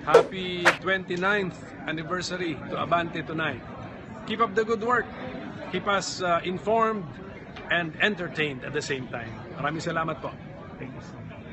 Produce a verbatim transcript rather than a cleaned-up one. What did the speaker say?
Happy twenty-ninth anniversary to Abante Tonite. Keep up the good work. Keep us uh, informed and entertained at the same time. Maraming salamat po. Thank you.